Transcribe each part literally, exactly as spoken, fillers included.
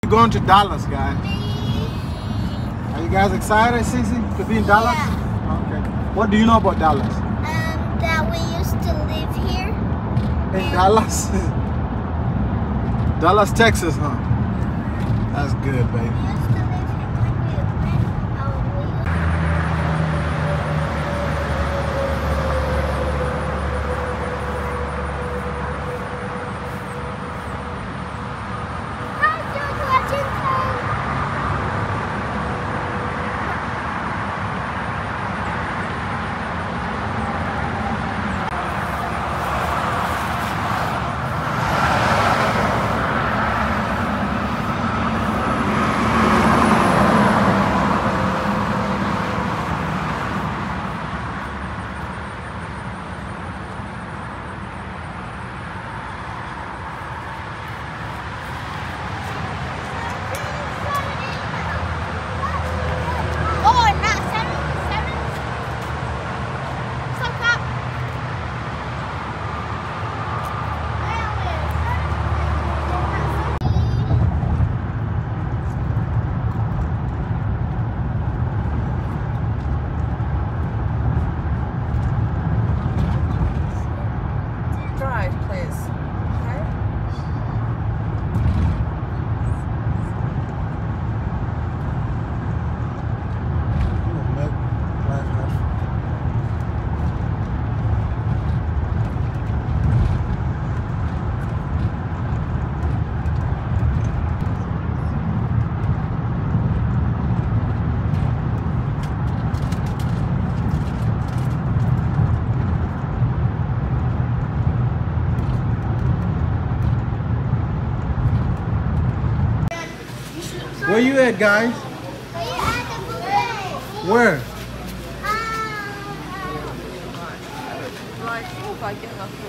We're going to Dallas, guys. Are you guys excited, Cece, to be in Dallas? Yeah. Okay. What do you know about Dallas? Um, that we used to live here. In Dallas? Dallas, Texas, huh? That's good, baby. We used to live here when we went. Oh, we used Hi, George Washington. Oh, not seven, seven. Stop, stop. Drive, please. Okay? Where you at, guys? Are you at the buffet? Where? Like, oh, I get enough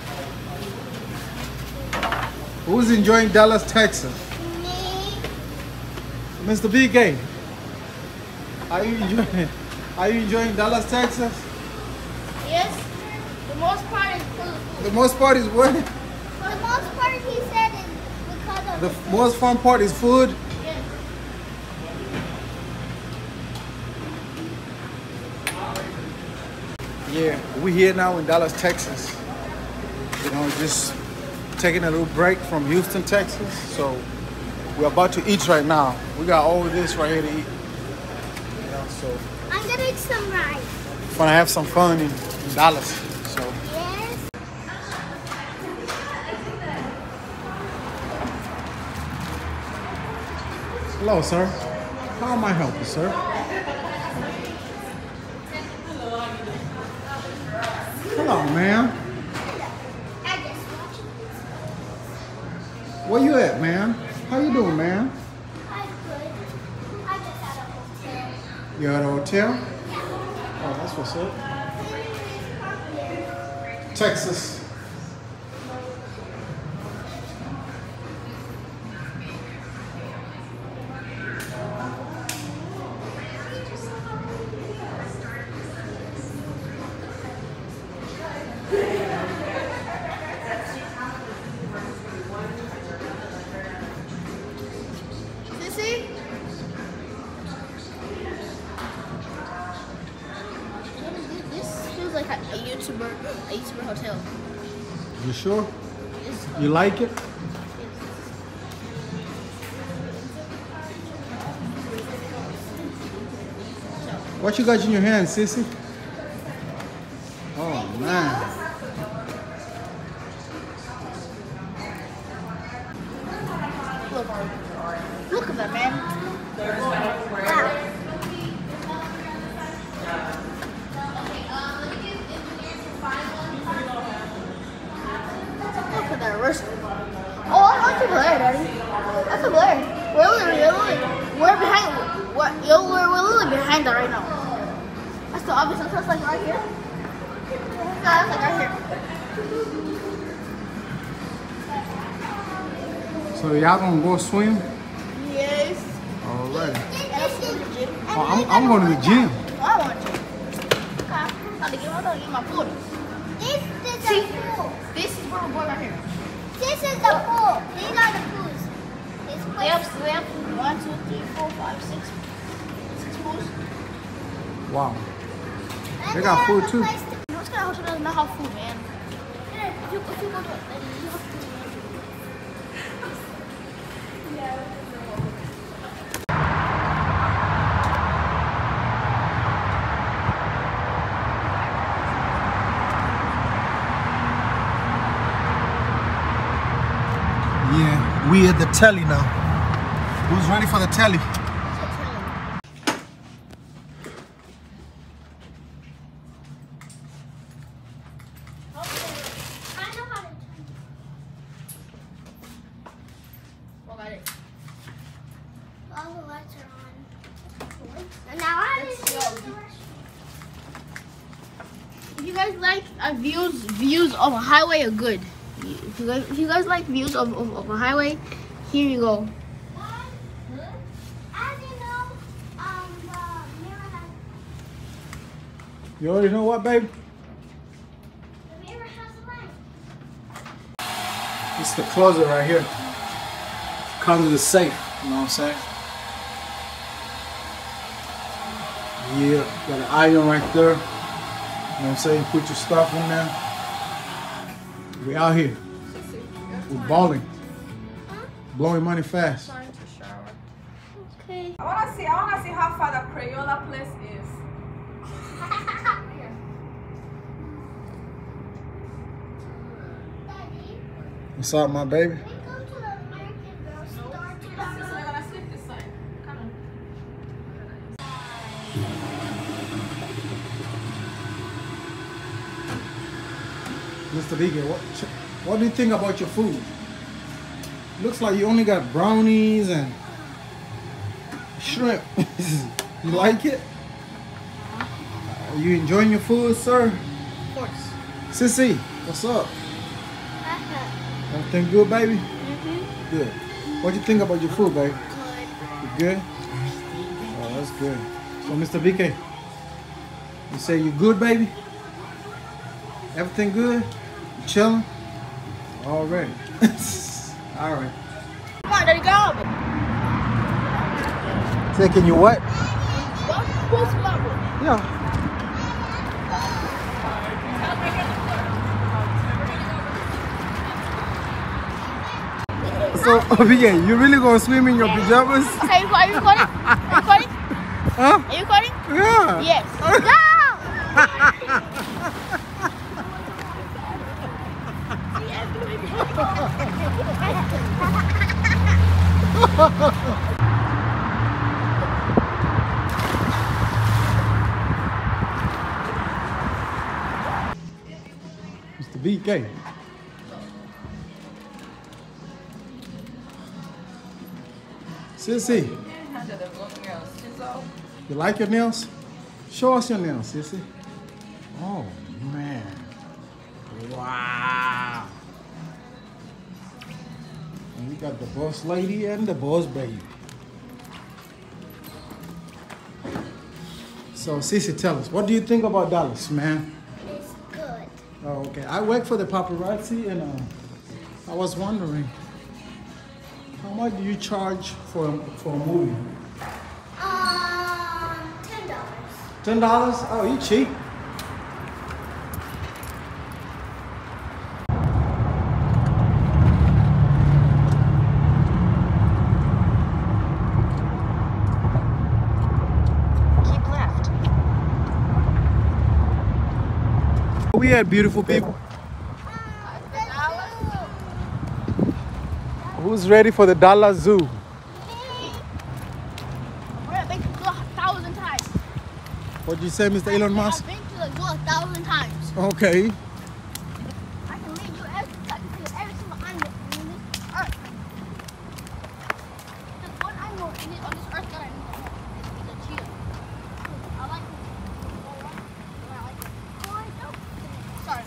food. Who's enjoying Dallas, Texas? Me. Mister B K. Are you enjoying? Are you enjoying Dallas, Texas? Yes. The most part is full of food. The most part is what? For the most part, he said is because of The the food. most fun part is food. Yes. Yeah, we here now in Dallas, Texas. You know, just taking a little break from Houston, Texas. So we're about to eat right now. We got all of this right here to eat. You know, so I'm gonna eat some rice. we're gonna have some fun in, in Dallas. So Yes. hello, sir. How may I help you, sir? Hello, ma'am. I just watched. Where you at, ma'am? How you doing, ma'am? I'm good. I just at a hotel. You at a hotel? Yeah. Oh, that's what's up. Texas. Sissy? This feels like a, a YouTuber, a YouTuber hotel. You sure? This You like it? What you got in your hand, sissy? Oh man. Look, look at that, man. Wow. Look at that restaurant. Oh, I like the glare, Daddy. That's a glare. We're literally, we're literally, we're behind. What? Yo, we're, we're literally behind that right now. That's the obvious. That's like right here. No, that's like right here. So y'all gonna go swim? Yes. Alright. And let's go to the gym. Oh, I'm, I'm going to the gym. I want to. Okay. I'm gonna get, I'm gonna get my pool. This is the pool. This is where we're going right here. This is the pool. These are the pools. This They have, they have one, two, three, four, five, six, six pools. Wow. They got food too. What's kind of hotel doesn't have food, man? If you, if you go to it, then you have to. Yeah, we at the telly now. Who's ready for the telly? All the lights are on. And now I If you guys like uh, views, views of a highway are good. If you guys, if you guys like views of, of, of a highway, here you go. You already know what, babe? The mirror has a light. It's the closet right here. Comes with a safe, you know what I'm saying? Yeah, got an iron right there. You know what I'm saying? Put your stuff in there. We out here. We're balling. Huh? Blowing money fast. Time to shower. Okay. I wanna see. I wanna see how far the Crayola place is. What's up, my baby? We go to the American Girl store So they're gonna sleep this side. Come on. Mister Vegan, what, what do you think about your food? Looks like you only got brownies and shrimp. You like it? Are you enjoying your food, sir? Of course. Sissy, what's up? Everything good, baby? Mm-hmm. Good. What do you think about your food, baby? Good. You good? Oh, that's good. So, Mister V K, you say you good, baby? Everything good? You chilling? All right. All right. Come on, Daddy, go. Taking you what? What's the bubble? Yeah. So, V K, you really gonna swim in your pajamas? Okay, are you recording? Are you recording? Huh? Are you recording? Yeah. Yes. Mister V K. Sissy, you like your nails? Show us your nails, Sissy. Oh, man. Wow. And we got the boss lady and the boss baby. So, Sissy, tell us, what do you think about Dallas, man? It's good. Oh, okay. I work for the paparazzi, and uh, I was wondering, how much do you charge for a, for a movie? Um, ten dollars. Ten dollars? Oh, you cheap. Keep left. We had beautiful people. Who's ready for the Dallas Zoo? We're at been to the zoo a thousand times. What'd you say, Mister Elon Musk? I've been to the zoo a thousand times. Okay. I can lead you every, I can see every single animal on this earth. There's one animal on this, on this earth that I know. It's a cheetah. I like it. I like it. Oh, I don't. Sorry.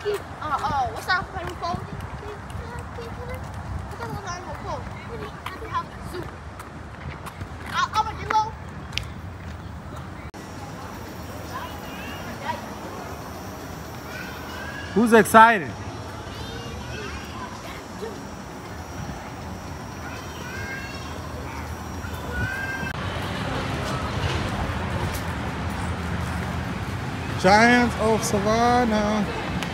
Uh, uh, what's that animal called? What's that little animal called? They have a zoo. Uh, armadillo. Who's excited? Giants of Savannah.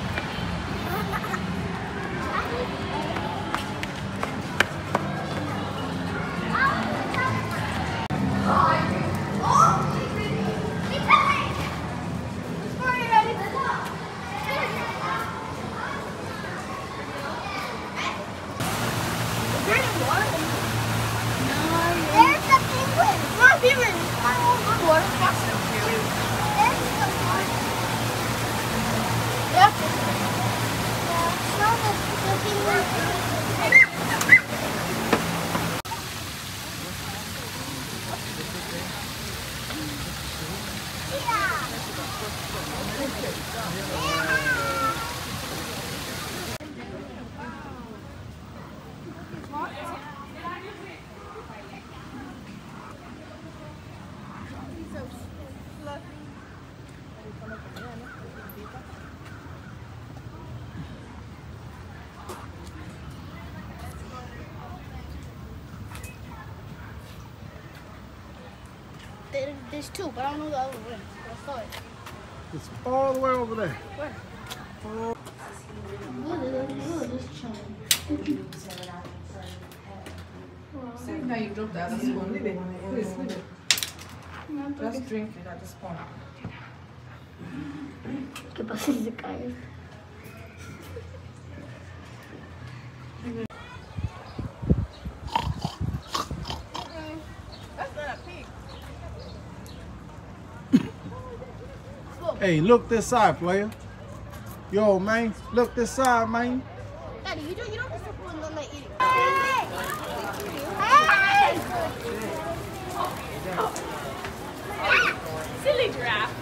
There's two, but I don't know the other one. I saw it. It's all the way over there. Where? Oh. See, now you dropped that spoon. Leave it. Please, leave it. Just drink it at the spoon. ¿Qué pasa si se cae? Hey, look this side, player. Yo, man, look this side, man. Daddy, you don't, you don't discipline when they eat it. Hey! Hey! Silly giraffe.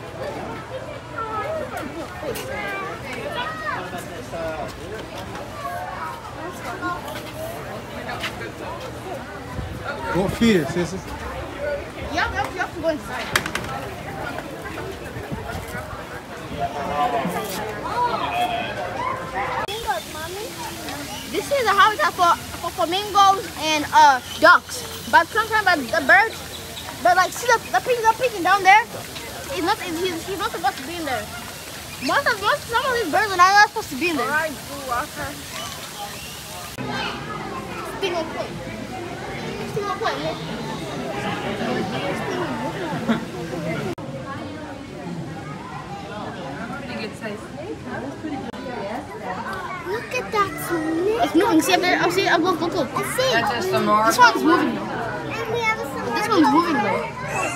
Go feed it, sissy. You have, you have, you have to go inside. This is a habitat for, for flamingos and uh, ducks. But sometimes the birds, but like see the the pigeon, the pigeon down there. He's not he's, he's not supposed to be in there. Most of most some of these birds are not supposed to be in there. Alright, Blue Walker. Sting on play. Sting on play. Look. Pretty good size. Look at that snake. It's moving. See up there? Oh, see, oh, look, look, look. I see. That's just a more. This one's moving though. And we have a this one's moving though.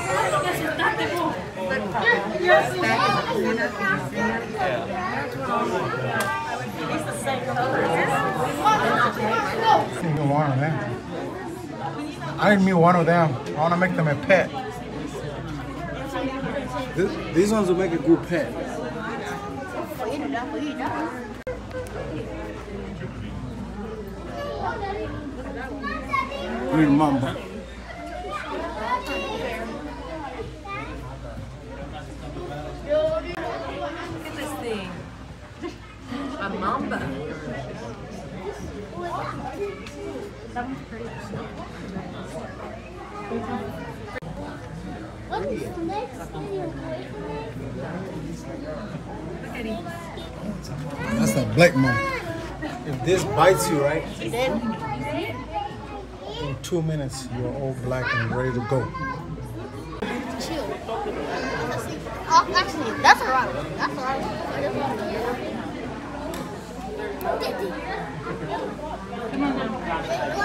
I think you want one of them. I didn't mean one of them. I want to make them a pet. This, these ones will make a good pet. Green mamba. Look at this thing. A mamba. What is the next video? Look at him. That's that black mamba. If this bites you, right? In two minutes, you're all black and ready to go. Chill. Oh, actually, that's a rabbit. That's a rabbit. Come on now.